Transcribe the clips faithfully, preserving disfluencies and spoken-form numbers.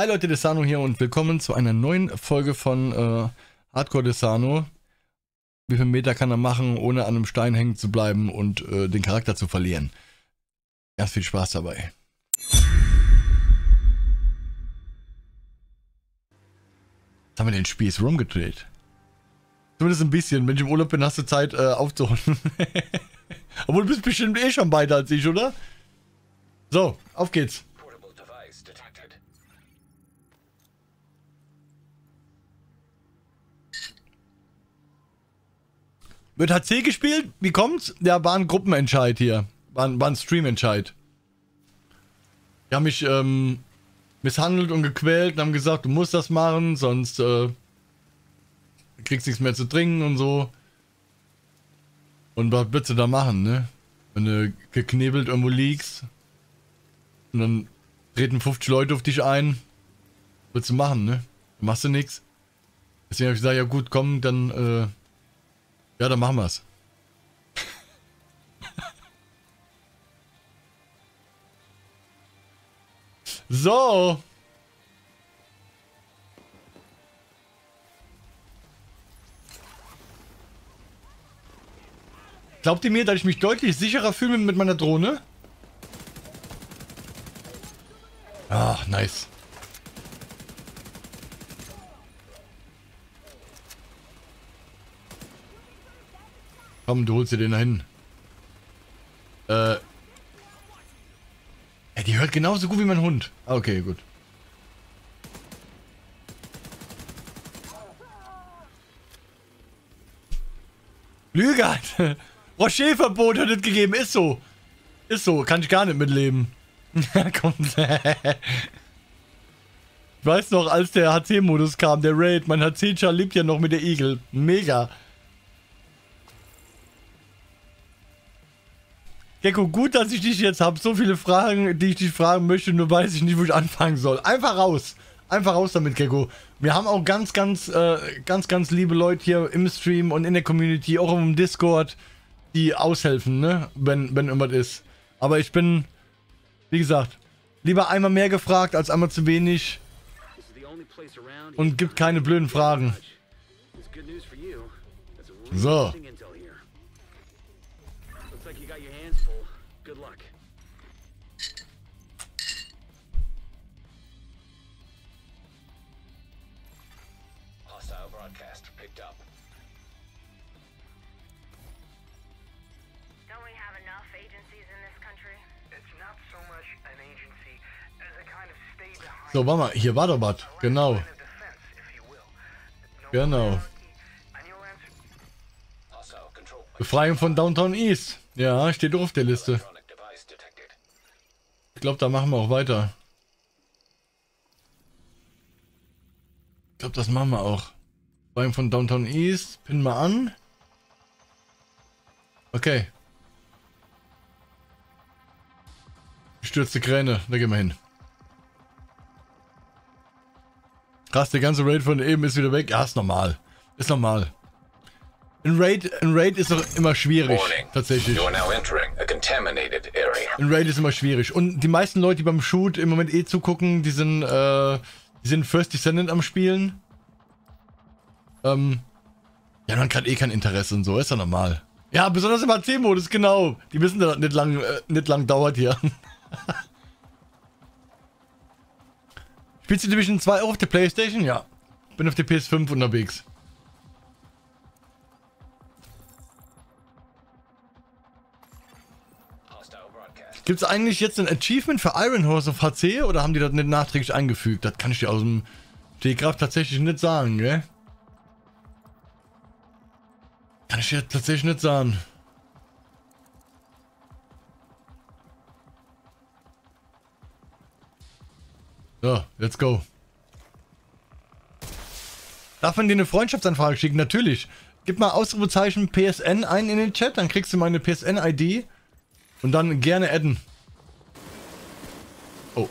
Hi Leute, Desano hier und willkommen zu einer neuen Folge von äh, Hardcore Desano. Wie viel Meter kann er machen, ohne an einem Stein hängen zu bleiben und äh, den Charakter zu verlieren? Ganz viel Spaß dabei. Jetzt haben wir den Spieß rumgedreht. Zumindest ein bisschen. Wenn ich im Urlaub bin, hast du Zeit äh, aufzuholen. Obwohl du bist bestimmt eh schon weiter als ich, oder? So, auf geht's. Wird H C gespielt? Wie kommt's? Ja, war ein Gruppenentscheid hier. War ein, war ein Streamentscheid. Die haben mich ähm, misshandelt und gequält und haben gesagt, du musst das machen, sonst äh, kriegst nichts mehr zu trinken und so. Und was willst du da machen, ne? Wenn du geknebelt irgendwo liegst und dann treten fünfzig Leute auf dich ein. Was willst du machen, ne? Dann machst du nichts. Deswegen habe ich gesagt, ja gut, komm, dann äh, ja, dann machen wir's. So. Glaubt ihr mir, dass ich mich deutlich sicherer fühle mit meiner Drohne? Ach, nice. Komm, du holst dir den da hin. Äh. Ja, die hört genauso gut wie mein Hund. Okay, gut. Lüge! Rocher-Verbot hat es gegeben. Ist so. Ist so. Kann ich gar nicht mitleben. Kommt. Ich weiß noch, als der H C-Modus kam, der Raid. Mein H C-Char lebt ja noch mit der Igel. Mega. Gecko, gut, dass ich dich jetzt habe. So viele Fragen, die ich dich fragen möchte, nur weiß ich nicht, wo ich anfangen soll. Einfach raus. Einfach raus damit, Gecko. Wir haben auch ganz, ganz, äh, ganz, ganz liebe Leute hier im Stream und in der Community, auch im Discord, die aushelfen, ne? Wenn, wenn irgendwas ist. Aber ich bin, wie gesagt, lieber einmal mehr gefragt, als einmal zu wenig. Und gibt keine blöden Fragen. So. So, warte mal, hier war doch was. Genau. Genau. Befreiung von Downtown East. Ja, steht doch auf der Liste. Ich glaube, da machen wir auch weiter. Ich glaube, das machen wir auch. Befreiung von Downtown East. Pinnen wir an. Okay. Gestürzte Kräne. Da gehen wir hin. Krass, der ganze Raid von eben ist wieder weg. Ja, ist normal. Ist normal. Ein Raid, ein Raid ist doch immer schwierig. Warning. Tatsächlich. Ein Raid ist immer schwierig. Und die meisten Leute, die beim Shoot im Moment eh zugucken, die sind, äh, die sind First Descendant am Spielen. Ähm, ja, man hat eh kein Interesse und so, ist ja normal. Ja, besonders im H C-Modus, genau. Die wissen, dass das nicht lang, äh, nicht lang dauert hier. Spielst du Division zwei auch auf der Playstation? Ja. Bin auf der P S fünf unterwegs. Gibt es eigentlich jetzt ein Achievement für Iron Horse auf H C oder haben die das nicht nachträglich eingefügt? Das kann ich dir aus dem Stegreif tatsächlich nicht sagen, gell? Kann ich dir tatsächlich nicht sagen. So, let's go. Darf man dir eine Freundschaftsanfrage schicken? Natürlich. Gib mal Ausrufezeichen P S N ein in den Chat, dann kriegst du meine P S N-I D. Und dann gerne adden. Oh.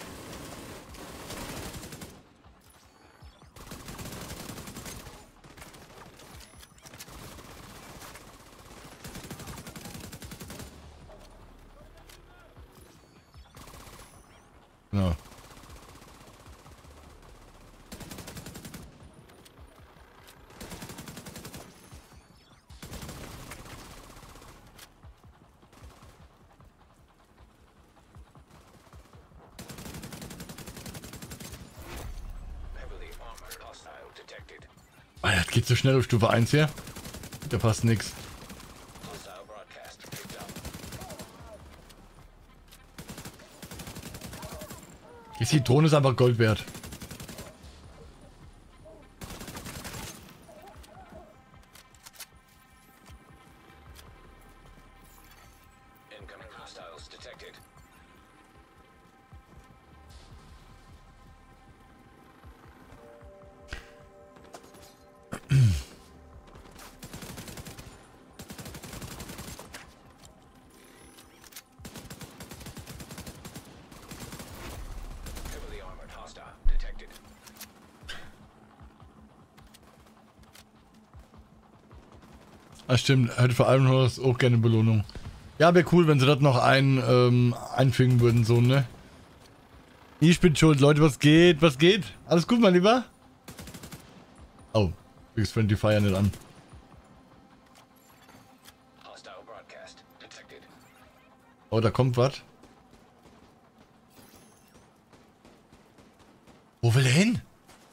Ja. Geht so schnell auf Stufe eins hier. Da passt nix. Die Zitrone ist einfach Gold wert. Ah, stimmt, hätte vor allem auch gerne Belohnung. Ja, wäre cool, wenn sie das noch ein, ähm, einfügen würden, so, ne? Ich bin schuld, Leute, was geht? Was geht? Alles gut, mein Lieber? Oh, ich Friendly Fire nicht an. Oh, da kommt was. Wo will er hin?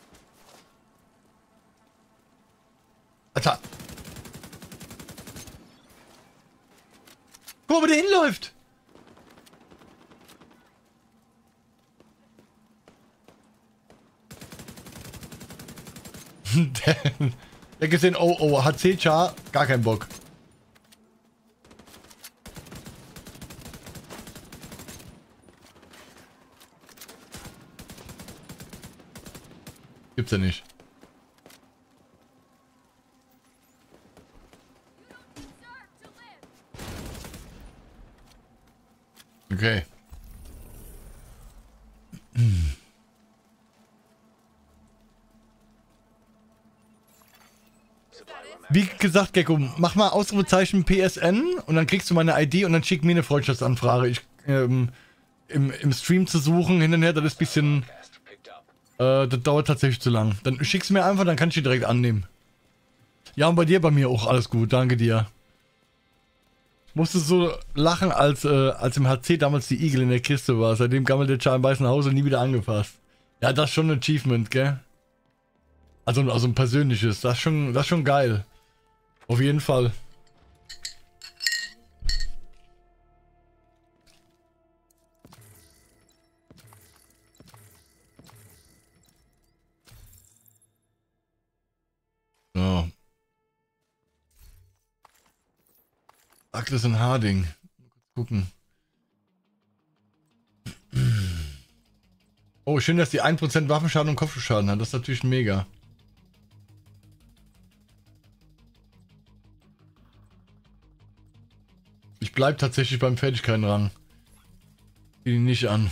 Alter. Guck mal, wo der hinläuft. der, der gesehen, oh, oh, H C-Char, gar keinen Bock. Gibt's ja nicht. Okay. Wie gesagt, Gecko, mach mal Ausrufezeichen P S N und dann kriegst du meine I D und dann schick mir eine Freundschaftsanfrage. Ich, ähm, im, im Stream zu suchen, hin und her, das ist ein bisschen... Äh, das dauert tatsächlich zu lang. Dann schick's mir einfach, dann kann ich die direkt annehmen. Ja, und bei dir, bei mir auch alles gut, danke dir. Musstest so lachen, als, äh, als im H C damals die Igel in der Kiste war. Seitdem gammelt der Char im weißen Haus und nie wieder angefasst. Ja, das ist schon ein Achievement, gell? Also, also ein persönliches. Das ist schon, das ist schon geil. Auf jeden Fall. So. Agnes und Harding. Gucken. Oh, schön, dass die ein Prozent Waffenschaden und Kopfschaden hat. Das ist natürlich mega. Ich bleib tatsächlich beim Fertigkeitenrang. Geh ihn nicht an.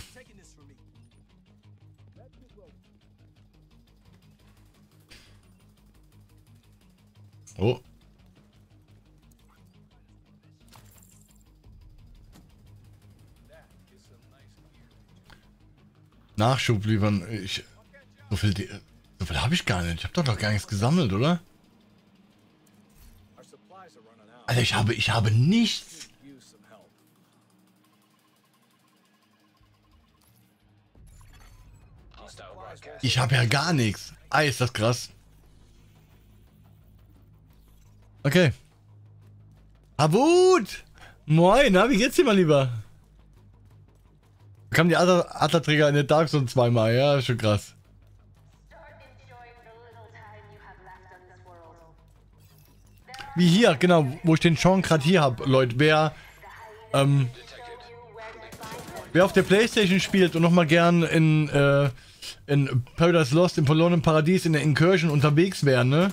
Oh. Nachschub liefern. Ich, so viel, so viel habe ich gar nicht. Ich habe doch noch gar nichts gesammelt, oder? Alter, ich habe, ich habe nichts. Ich habe ja gar nichts. Ah, ist das krass. Okay. Abut! Moin, na, wie geht's dir mal lieber? Kam die Adlerträger in der Dark Zone zweimal, ja, schon krass. Wie hier, genau, wo ich den Sean gerade hier habe, Leute. Wer, ähm, wer auf der Playstation spielt und nochmal gern in, äh, in Paradise Lost, im verlorenen Paradies, in der Incursion unterwegs wäre, ne?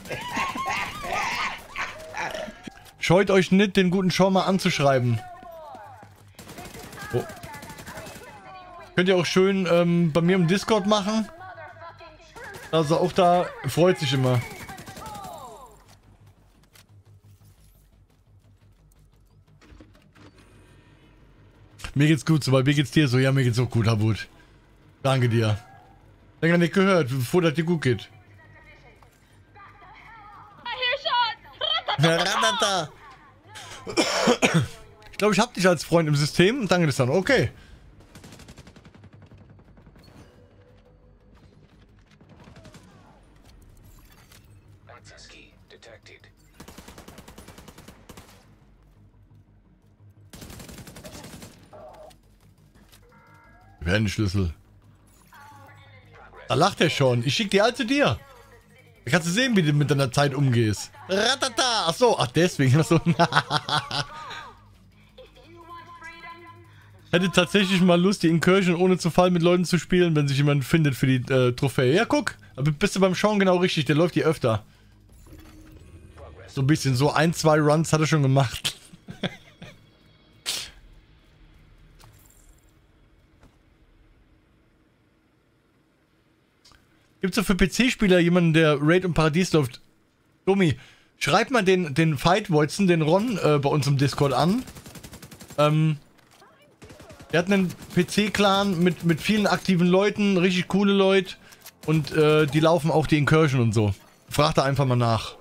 Scheut euch nicht, den guten Sean mal anzuschreiben. Oh. Könnt ihr auch schön ähm, bei mir im Discord machen. Also auch da freut sich immer. Mir geht's gut, so, weil mir geht's dir so. Ja, mir geht's auch gut, Habut. Danke dir. Länger nicht gehört, bevor das dir gut geht. Ich glaube, ich hab dich als Freund im System. Danke, das dann. Okay. Access key detected. Schlüssel. Da lacht er schon. Ich schick die alte dir. Da kannst du sehen, wie du mit deiner Zeit umgehst. Ratata. Ach so, ach deswegen. Ach so. Hätte tatsächlich mal Lust, die Incursion ohne zu fallen mit Leuten zu spielen, wenn sich jemand findet für die äh, Trophäe. Ja, guck. Aber bist du beim Schauen genau richtig. Der läuft hier öfter. So ein bisschen. So ein, zwei Runs hat er schon gemacht. Gibt es so für P C-Spieler jemanden, der Raid und Paradies läuft? Domi, schreib mal den, den Fight-Woitzen, den Ron, äh, bei uns im Discord an. Ähm, der hat einen P C-Clan mit, mit vielen aktiven Leuten, richtig coole Leute. Und äh, die laufen auch die Incursion und so. Frag da einfach mal nach.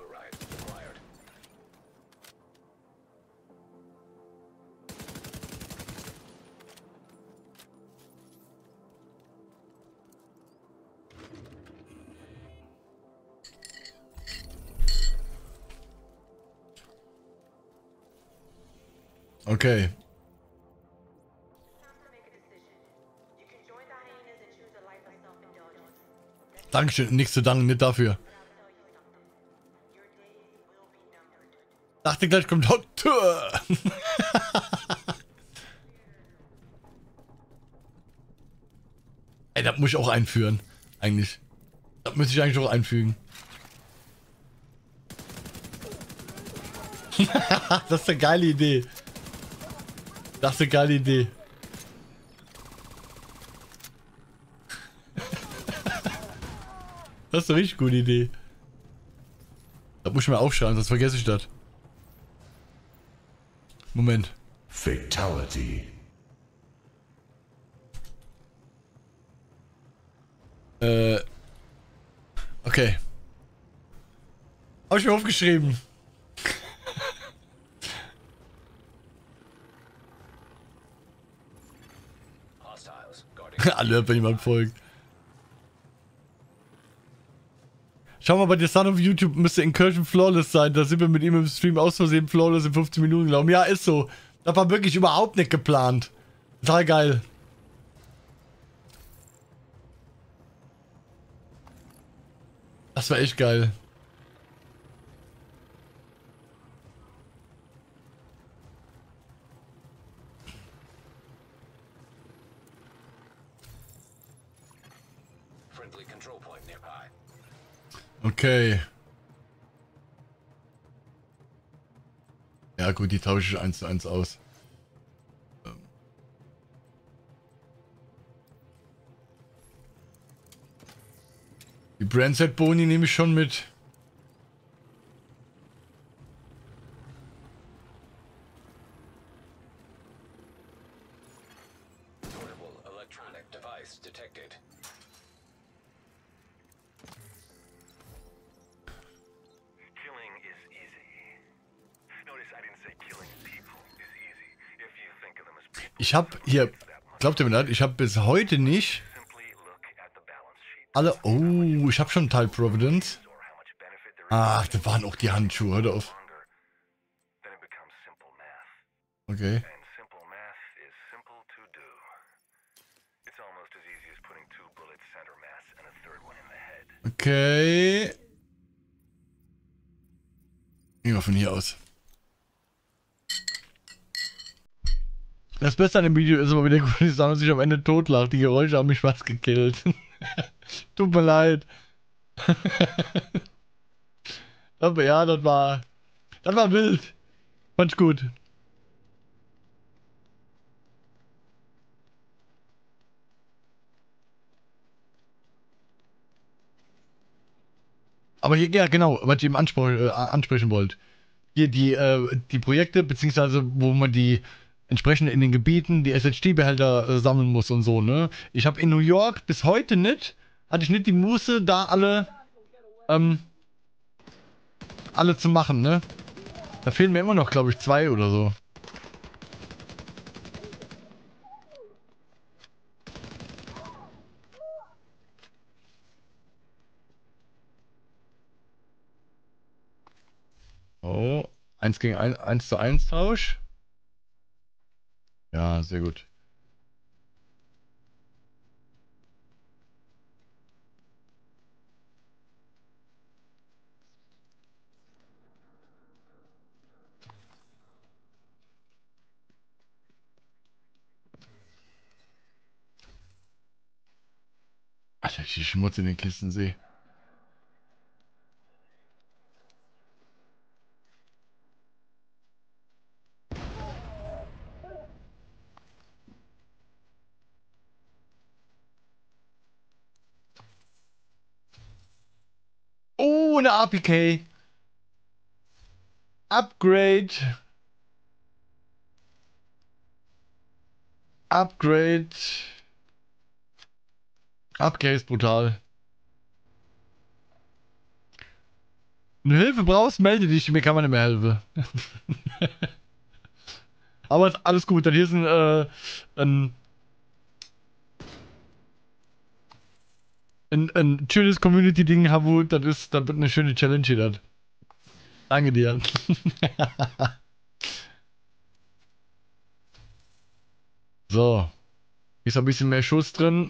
Okay. Dankeschön, nichts zu danken, nicht dafür. Dachte gleich kommt Doktor. Ey, das muss ich auch einführen. Eigentlich. Das müsste ich eigentlich auch einfügen. Das ist eine geile Idee. Das ist eine geile Idee. Das ist eine richtig gute Idee. Das muss ich mir aufschreiben, sonst vergesse ich das. Moment. Fatality. Äh. Okay. Hab ich mir aufgeschrieben. Alle, wenn jemand folgt. Schau mal, bei der Son auf YouTube müsste Incursion flawless sein. Da sind wir mit ihm im Stream aus Versehen flawless in fünfzehn Minuten gelaufen. Ja, ist so. Das war wirklich überhaupt nicht geplant. Total geil. Das war echt geil. Okay. Ja gut, die tausche ich eins zu eins aus. Die Brandset Boni nehme ich schon mit. Ich habe hier, glaubt ihr mir das? Ich habe bis heute nicht alle. Oh, ich habe schon Teil Providence. Ach, das waren auch die Handschuhe. Hör auf. Okay. Okay. Gehen wir von hier aus. Das Beste an dem Video ist aber, wie der Kulisano sich am Ende totlacht. Die Geräusche haben mich fast gekillt. Tut mir leid. Aber ja, das war... Das war wild. Fand's gut. Aber hier, ja genau, was ich eben anspr äh, ansprechen wollte. Ja, genau, was ich eben anspr äh, ansprechen wollte. Hier die, äh, die Projekte, beziehungsweise wo man die entsprechend in den Gebieten die S S D-Behälter äh, sammeln muss und so, ne? Ich habe in New York bis heute nicht, hatte ich nicht die Muße, da alle, ähm, alle zu machen, ne? Da fehlen mir immer noch, glaube ich, zwei oder so. eins gegen eins zu eins Tausch. Ja, sehr gut. Alter, ich die Schmutz in den Kisten sehe. Oh, eine A P K. Upgrade. Upgrade. Upgrade ist brutal. Wenn du Hilfe brauchst, melde dich. Mir kann man nicht mehr helfen. Aber ist alles gut. Dann hier ist ein, äh, ein, ein, ein schönes Community-Ding, Habu. Das ist, das wird eine schöne Challenge hier. Das. Danke dir. So. Hier ist ein bisschen mehr Schuss drin.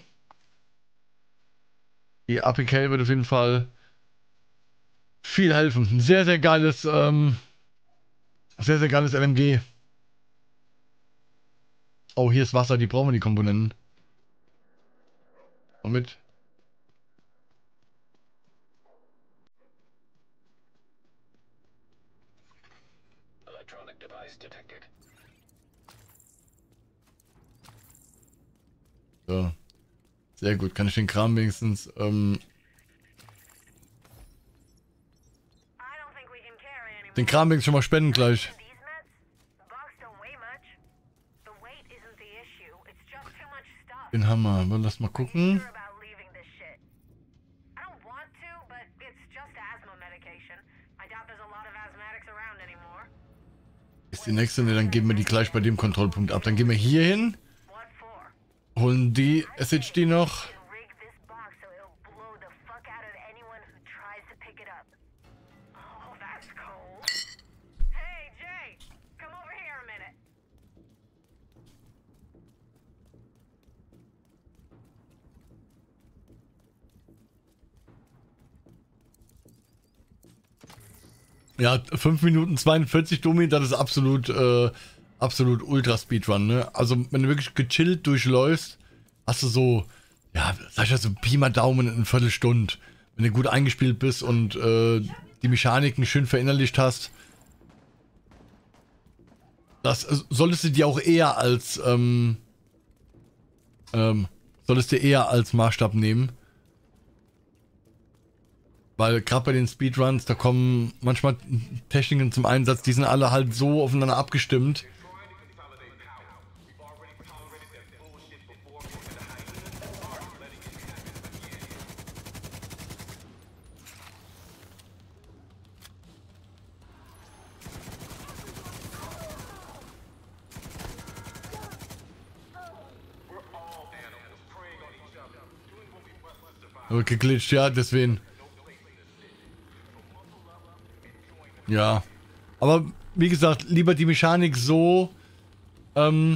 Die A P K wird auf jeden Fall viel helfen. Ein sehr, sehr geiles, ähm, sehr, sehr geiles L M G. Oh, hier ist Wasser, die brauchen wir, die Komponenten. Und mit. So. Sehr gut, kann ich den Kram wenigstens, ähm, den Kram wenigstens schon mal spenden gleich. Den Hammer, wir lass mal gucken. Ist die nächste, ne, dann geben wir die gleich bei dem Kontrollpunkt ab. Dann gehen wir hier hin, holen die S H D noch. Ja, fünf Minuten zweiundvierzig, Domi, das ist absolut, äh, absolut Ultra Speedrun, ne? Also, wenn du wirklich gechillt durchläufst, hast du so, ja, sag ich ja, so Pi mal Daumen in eine Viertelstunde. Wenn du gut eingespielt bist und äh, die Mechaniken schön verinnerlicht hast, das äh, solltest du dir auch eher als, ähm, ähm, solltest du eher als Maßstab nehmen. Weil gerade bei den Speedruns, da kommen manchmal Techniken zum Einsatz, die sind alle halt so aufeinander abgestimmt. Aber geglitscht, ja, deswegen. Ja, aber wie gesagt, lieber die Mechanik so, ähm,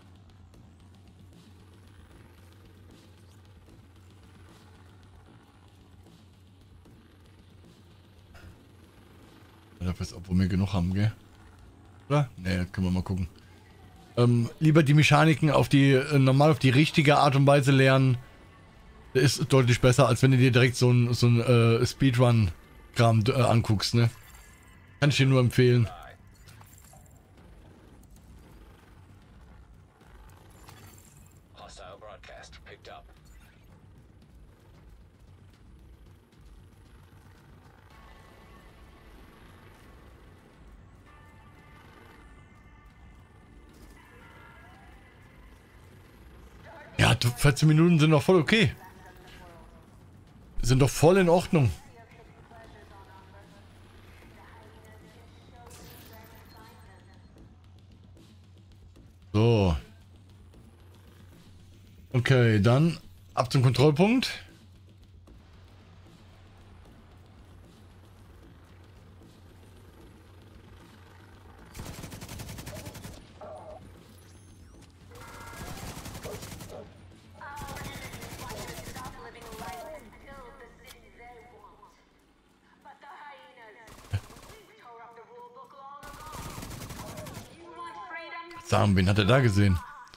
obwohl wir genug haben, gell? Oder? Ne, können wir mal gucken. Ähm, lieber die Mechaniken auf die, äh, normal auf die richtige Art und Weise lernen, ist deutlich besser, als wenn du dir direkt so ein, so ein äh, Speedrun-Kram äh, anguckst, ne? Kann ich dir nur empfehlen. Ja, vierzehn Minuten sind doch voll okay. Sind doch voll in Ordnung. So. Okay, dann ab zum Kontrollpunkt. Sagen, wen hat er da gesehen?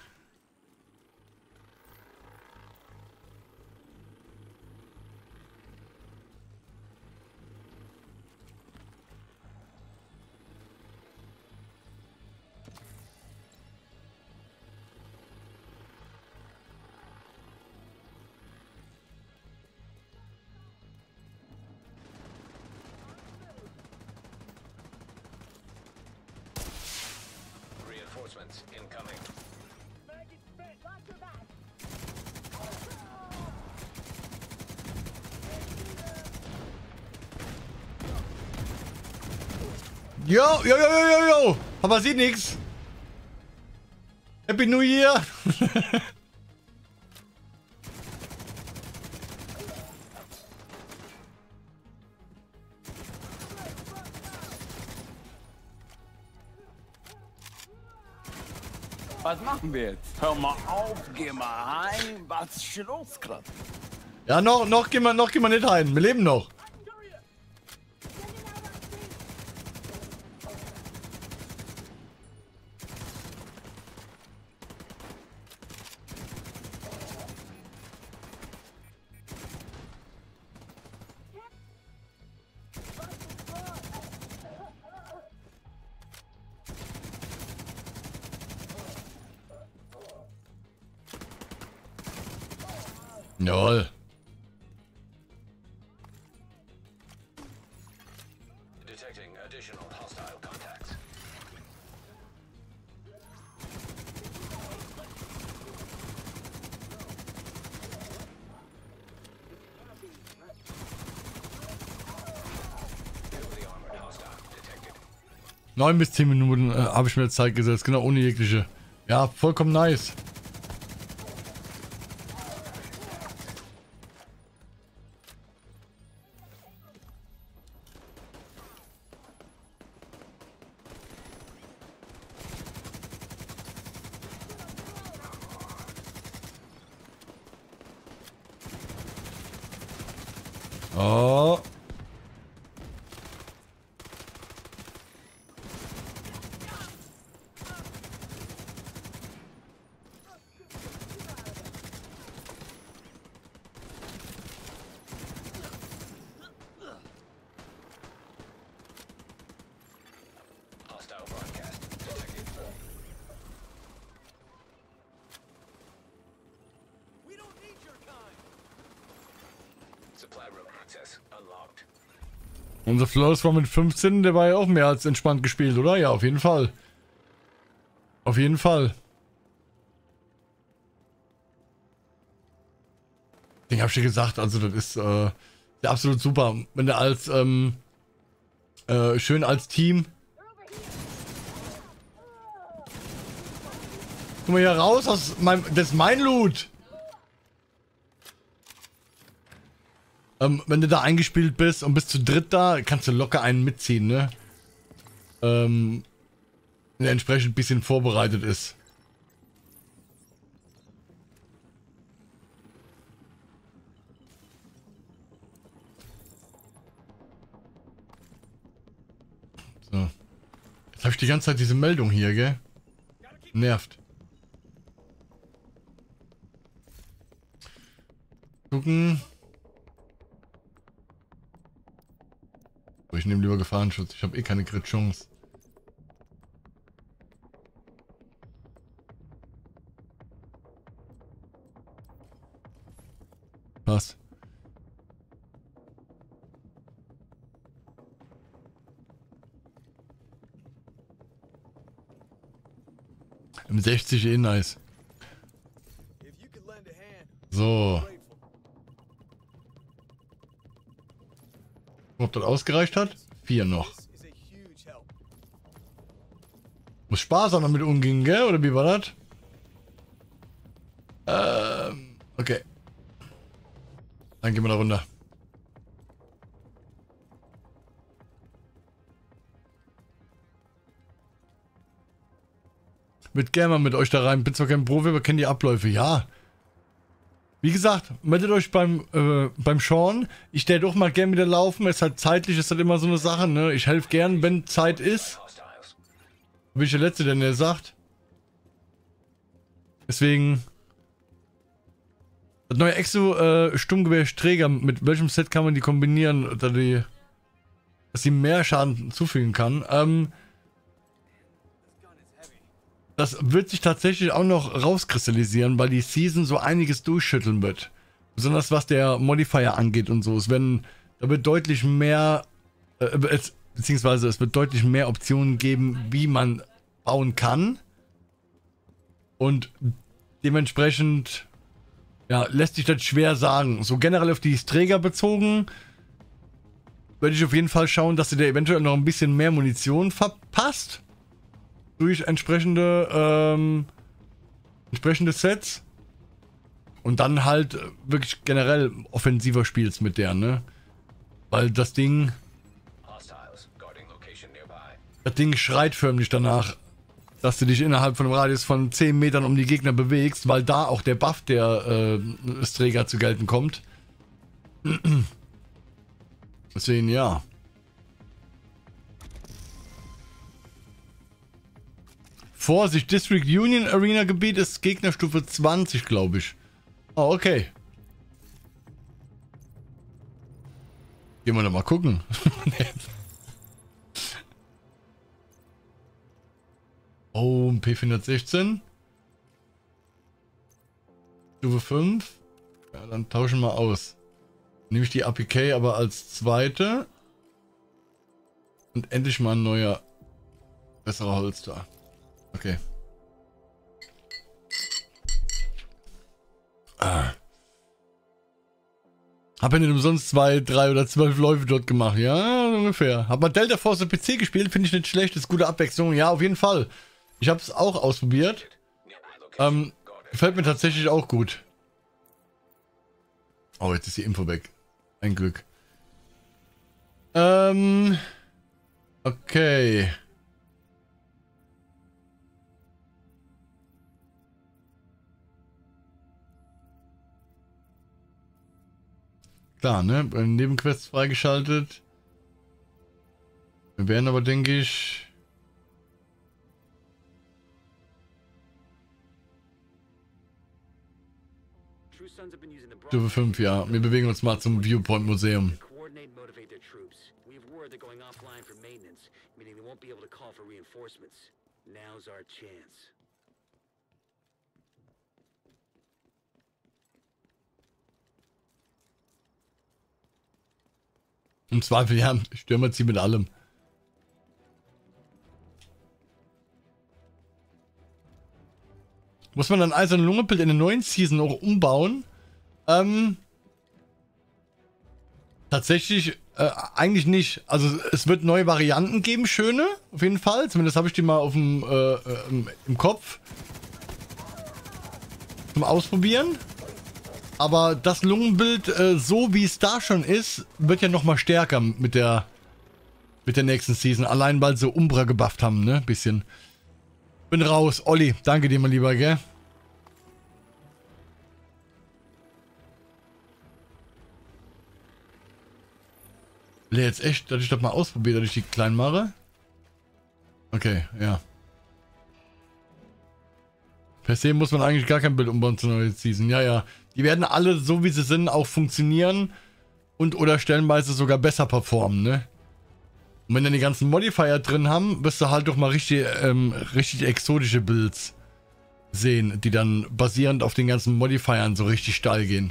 Reinforcements incoming. Jo, jo, jo, jo, jo, jo. Aber sieht nix. Happy New Year. Was machen wir jetzt? Hör mal auf, geh mal heim. Was ist hier los gerade? Ja, noch, noch gehen wir, noch gehen wir nicht rein. Wir leben noch. Jawohl. Detecting additional hostile contacts. Heavily armored hostile detected. Neun bis zehn Minuten äh, habe ich mir Zeit gesetzt. Genau, ohne jegliche. Ja, vollkommen nice. Oh. Hostile broadcast detected. We don't need your kind. Supply room access unlocked. Unser Flores war mit fünfzehn, der war ja auch mehr als entspannt gespielt, oder? Ja, auf jeden Fall. Auf jeden Fall. Den hab ich dir gesagt, also das ist äh, der absolut super. Wenn der als, ähm, äh, schön als Team. Guck mal hier raus aus meinem, das ist mein Loot. Ähm, wenn du da eingespielt bist und bist zu dritt da, kannst du locker einen mitziehen, ne? Ähm, der entsprechend ein bisschen vorbereitet ist. So. Jetzt habe ich die ganze Zeit diese Meldung hier, gell? Nervt. Gucken. Ich nehme lieber Gefahrenschutz. Ich habe eh keine Crit-Chance. Was? M sechzig eh nice. So. Ob das ausgereicht hat? Vier noch. Muss sparsam damit umgehen, gell? Oder wie war das? Ähm, okay. Dann gehen wir da runter. Mit gerne mal mit euch da rein. Bin zwar kein Profi, aber kenne die Abläufe. Ja. Wie gesagt, meldet euch beim, äh, beim Sean. Ich stelle doch mal gern wieder laufen. Es ist halt zeitlich, ist halt immer so eine Sache, ne? Ich helfe gern, wenn Zeit ist. Bin ich der Letzte, der der sagt. Deswegen. Das neue Exo äh, Sturmgewehr-Träger, mit welchem Set kann man die kombinieren, dass die, dass sie mehr Schaden zufügen kann? Ähm, das wird sich tatsächlich auch noch rauskristallisieren, weil die Season so einiges durchschütteln wird. Besonders was der Modifier angeht und so. Es werden, da wird deutlich mehr, äh, es, beziehungsweise es wird deutlich mehr Optionen geben, wie man bauen kann. Und dementsprechend, ja, lässt sich das schwer sagen. So generell auf die Träger bezogen, würde ich auf jeden Fall schauen, dass du dir eventuell noch ein bisschen mehr Munition verpasst. Durch entsprechende, ähm, entsprechende Sets. Und dann halt wirklich generell offensiver spielst mit der, ne? Weil das Ding, Hostiles guarding location nearby. das Ding schreit förmlich danach, dass du dich innerhalb von einem Radius von zehn Metern um die Gegner bewegst, weil da auch der Buff der äh, des Träger zu gelten kommt. Deswegen, ja. Vorsicht, District Union Arena Gebiet ist Gegnerstufe zwanzig, glaube ich. Oh, okay. Gehen wir doch mal gucken. Oh, ein P vierhundertsechzehn. Stufe fünf. Ja, dann tauschen wir aus. Nehme ich die A P K aber als zweite. Und endlich mal ein neuer, besserer Holster. Okay. Ah. Hab ja nicht umsonst zwei, drei oder zwölf Läufe dort gemacht. Ja, ungefähr. Hab mal Delta Force auf P C gespielt, finde ich nicht schlecht. Ist gute Abwechslung. Ja, auf jeden Fall. Ich habe es auch ausprobiert. Ähm, gefällt mir tatsächlich auch gut. Oh, jetzt ist die Info weg. Ein Glück. Ähm. Okay. Klar, ne? Nebenquests freigeschaltet. Wir werden aber, denke ich... Stufe fünf, ja. Wir bewegen uns mal zum Viewpoint Museum. Im Zweifel, ja, stürmen sie mit allem. Muss man dann also ein Lungenbild in der neuen Season auch umbauen? Ähm, tatsächlich äh, eigentlich nicht. Also es wird neue Varianten geben, schöne, auf jeden Fall. Zumindest habe ich die mal auf dem, äh, äh, im Kopf. Zum Ausprobieren. Aber das Lungenbild, äh, so wie es da schon ist, wird ja nochmal stärker mit der mit der nächsten Season. Allein weil sie Umbra gebufft haben, ne? Bisschen. Bin raus. Olli, danke dir mal lieber, gell? Will jetzt echt, dass ich das mal ausprobiere, dass ich die klein mache? Okay, ja. Per se muss man eigentlich gar kein Bild umbauen zur neuen Season. Ja, ja. Die werden alle, so wie sie sind, auch funktionieren und oder stellenweise sogar besser performen, ne? Und wenn dann die ganzen Modifier drin haben, wirst du halt doch mal richtig, ähm, richtig exotische Builds sehen, die dann basierend auf den ganzen Modifiern so richtig steil gehen.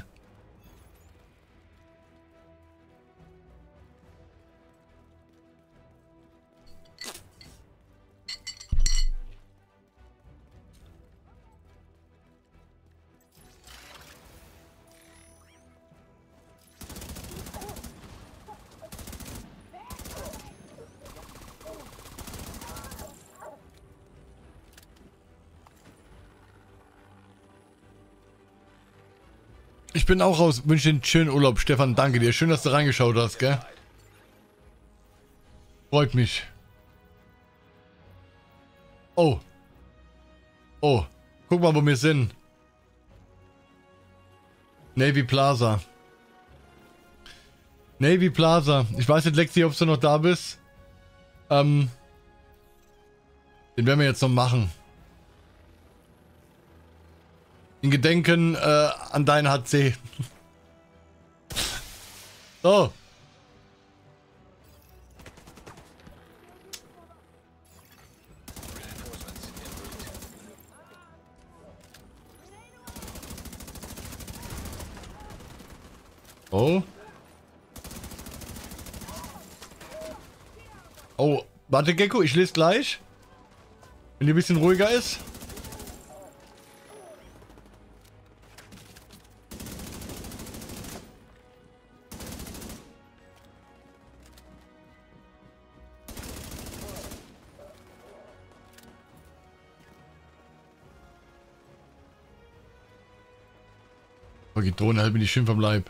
Ich bin auch raus. Wünsche dir einen schönen Urlaub, Stefan. Danke dir. Schön, dass du reingeschaut hast, gell? Freut mich. Oh. Oh. Guck mal, wo wir sind. Navy Plaza. Navy Plaza. Ich weiß nicht, Lexi, ob du noch da bist. Ähm. Den werden wir jetzt noch machen. In Gedenken äh, an dein H C. So. Oh. Oh, warte Gecko, ich lese gleich. Wenn die ein bisschen ruhiger ist. Oh, die Drohne hält mir die Schimpf am Leib.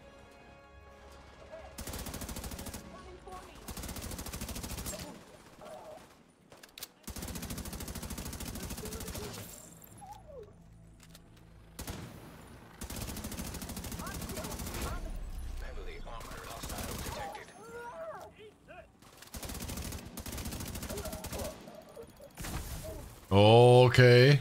Heavily armored hostile detected. Okay.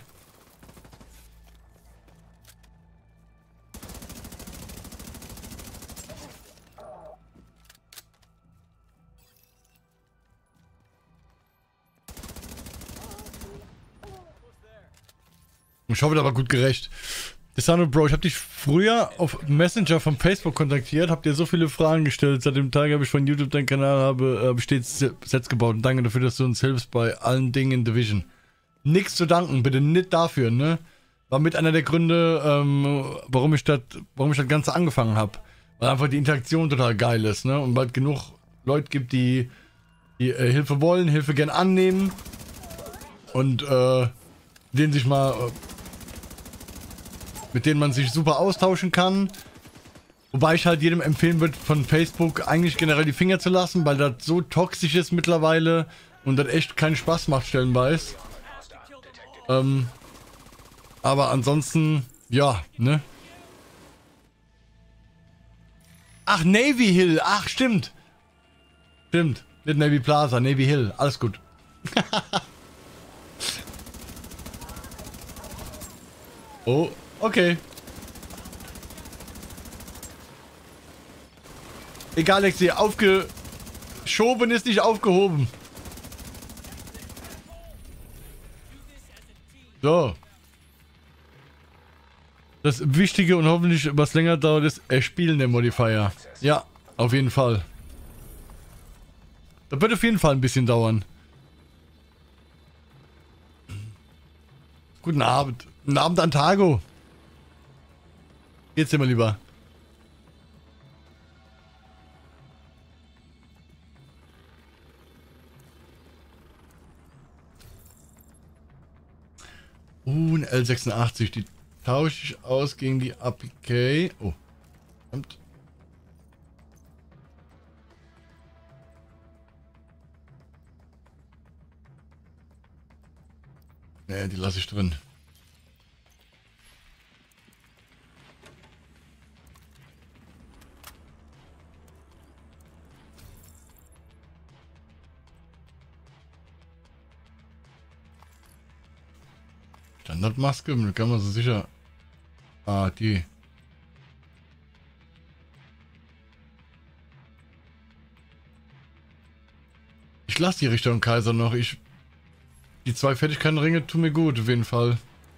Ich hoffe, das war gut gerecht. Desano Bro, ich habe dich früher auf Messenger von Facebook kontaktiert, hab dir so viele Fragen gestellt. Seit dem Tag habe ich von YouTube deinen Kanal, habe, habe stets Sets gebaut. Und danke dafür, dass du uns hilfst bei allen Dingen in Division. Nichts zu danken, bitte nicht dafür, ne? War mit einer der Gründe, ähm, warum ich das, warum ich das Ganze angefangen habe. Weil einfach die Interaktion total geil ist, ne? Und bald genug Leute gibt, die, die äh, Hilfe wollen, Hilfe gern annehmen. Und äh, denen sich mal... Äh, mit denen man sich super austauschen kann. Wobei ich halt jedem empfehlen würde, von Facebook eigentlich generell die Finger zu lassen, weil das so toxisch ist mittlerweile und das echt keinen Spaß macht stellenweise. Ähm, aber ansonsten, ja, ne? Ach, Navy Hill, ach, stimmt. Stimmt, nicht Navy Plaza, Navy Hill, alles gut. Oh. Okay. Egal, Lexi, aufgeschoben ist nicht aufgehoben. So. Das Wichtige und hoffentlich was länger dauert ist, erspielen der Modifier. Ja, auf jeden Fall. Das wird auf jeden Fall ein bisschen dauern. Guten Abend. Guten Abend an Tago. Geht's dir mal lieber? Uh, ein L sechsundachtzig. Die tausche ich aus gegen die A P K. Oh. Verdammt. Nee, die lasse ich drin. Standardmaske, mit kann man so sicher. Ah, die. Ich lasse die Richter und Kaiser noch. Ich. Die zwei Fertigkeitenringe tun mir gut, auf jeden Fall.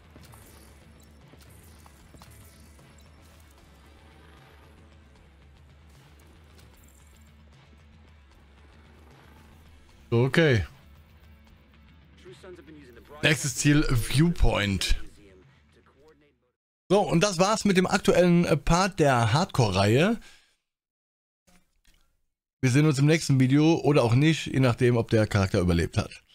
So, okay. Nächstes Ziel, Viewpoint. So, und das war's mit dem aktuellen Part der Hardcore-Reihe. Wir sehen uns im nächsten Video oder auch nicht, je nachdem, ob der Charakter überlebt hat.